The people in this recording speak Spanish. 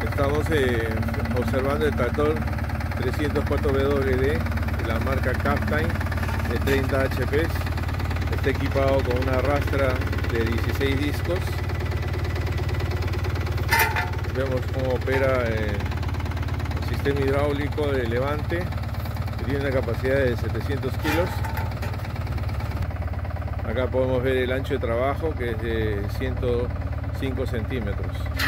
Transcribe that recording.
Estamos observando el tractor 304WD de la marca Captain de 30 HP. Está equipado con una rastra de 16 discos. Vemos cómo opera el sistema hidráulico de levante, que tiene una capacidad de 700 kilos. Acá podemos ver el ancho de trabajo, que es de 105 centímetros.